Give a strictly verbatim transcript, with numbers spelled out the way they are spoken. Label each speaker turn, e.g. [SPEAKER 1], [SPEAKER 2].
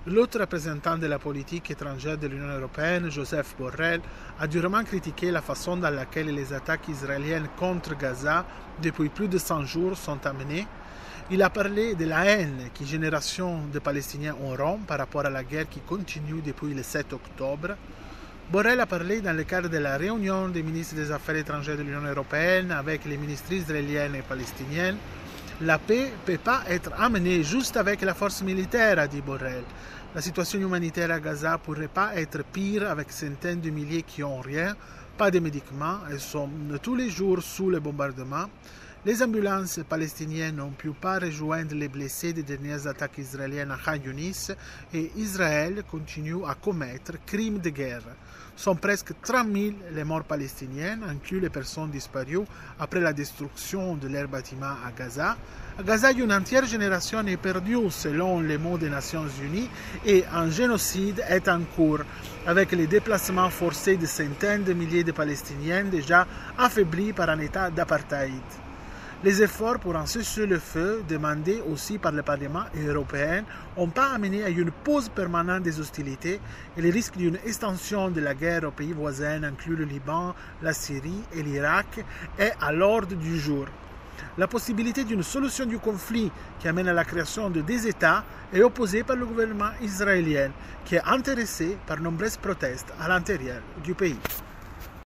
[SPEAKER 1] L'autre représentant de la politique étrangère de l'Union européenne, Joseph Borrell, a durement critiqué la façon dans laquelle les attaques israéliennes contre Gaza depuis plus de cent jours sont amenées. Il a parlé de la haine que générations de Palestiniens auront par rapport à la guerre qui continue depuis le sept octobre. Borrell a parlé dans le cadre de la réunion des ministres des Affaires étrangères de l'Union européenne avec les ministres israéliennes et palestiniennes. La paix ne peut pas être amenée juste avec la force militaire, a dit Borrell. La situation humanitaire à Gaza ne pourrait pas être pire avec centaines de milliers qui n'ont rien, pas de médicaments et sont tous les jours sous le bombardement. Les ambulances palestiniennes n'ont pu pas rejoindre les blessés des dernières attaques israéliennes à Khan Yunis et Israël continue à commettre crimes de guerre. Sont presque trente mille les morts palestiniennes, inclus les personnes disparues après la destruction de leurs bâtiments à Gaza. À Gaza, une entière génération est perdue selon les mots des Nations Unies et un génocide est en cours, avec les déplacements forcés de centaines de milliers de Palestiniens déjà affaiblis par un état d'apartheid. Les efforts pour un cessez-le-feu, demandés aussi par le Parlement européen, n'ont pas amené à une pause permanente des hostilités et le risque d'une extension de la guerre aux pays voisins, inclus le Liban, la Syrie et l'Irak, est à l'ordre du jour. La possibilité d'une solution du conflit qui amène à la création de deux États est opposée par le gouvernement israélien, qui est intéressé par nombreuses protestes à l'intérieur du pays.